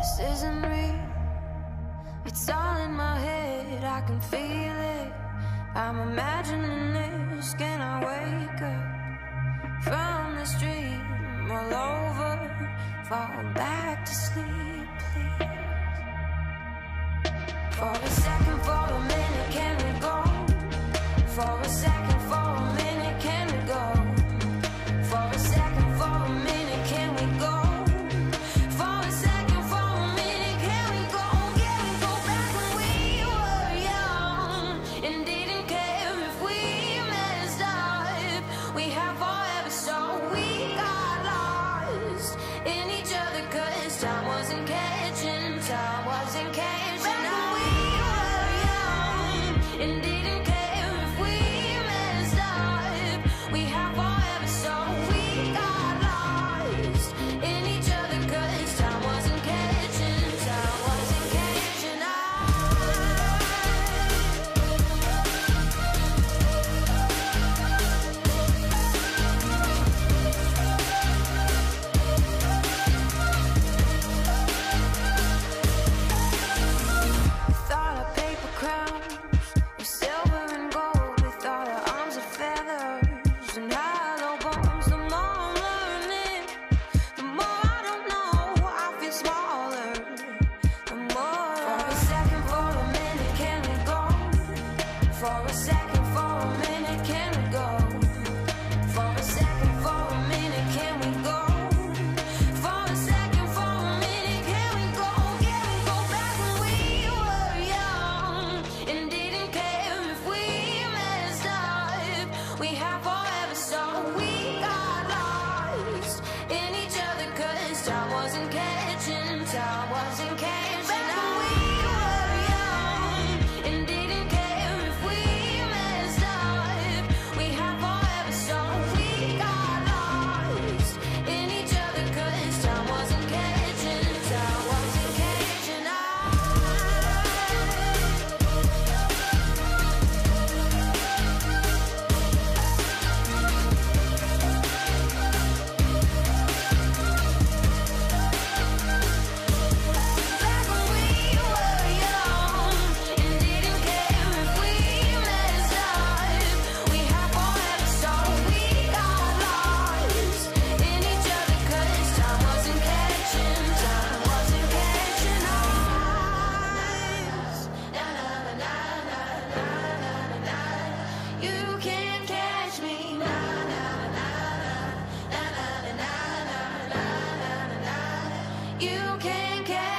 This isn't real, it's all in my head, I can feel it. I'm imagining this, can I wake up from this dream all over? Fall back to sleep, please. For a second, for a minute, can we go? For a second, for a minute, can we go? For a second, for a minute, can we go? For a second, for a minute, can we go? Can we go back when we were young and didn't care if we messed up? We have forever, so we got lost in each other, 'cause time wasn't catching, time wasn't catching. Back when we were young and didn't care if we messed up. We have forever, so we got lost in each other, 'cause time wasn't catching, time wasn't catching We thought our paper crowns were silver and gold. We thought our arms were feathers and hollow bones. The more I'm learning, the more I don't know. I feel smaller, the more. For a second, for a minute, can we go? For a second, for a minute, can we go? For a second, for a minute, can we go? For a second, for a minute, can we go? Can we go back when we were young and didn't care if we messed up? We have forever, so we got lost in each other, 'cause time wasn't catching, time wasn't catching. Back when we were young and didn't care if we messed up. We have forever, so we got lost in each other, 'cause time wasn't catching, time wasn't catching. Back when we were young and didn't care if we messed up. We have forever, so we got lost in each other, 'cause time wasn't catching, time wasn't catching us. Na na na na na na na na. You can't catch me. Na na na na na na na na na na na. You can't catch